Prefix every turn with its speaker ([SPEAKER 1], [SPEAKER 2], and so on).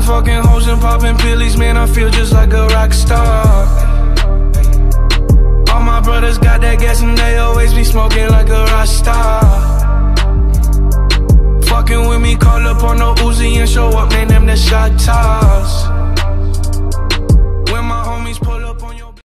[SPEAKER 1] fucking hoes and popping pillies, man, I feel just like a rock star. All my brothers got that gas and they always be smoking like a rock star. Fucking with me, call up on no Uzi and show up, man, them the shot top.